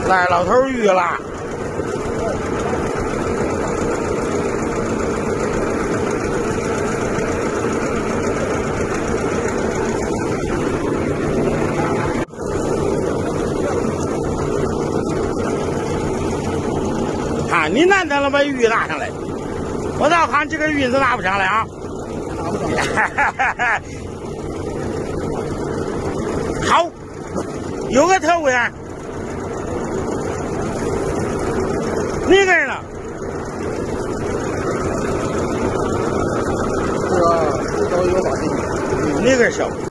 来老头鱼了。看你难得了把鱼拿上来，我倒看这个鱼是拿不上来啊。 拿不上来。 好，有个特务员，哪个人了？ 这个都有把劲。 哪个小？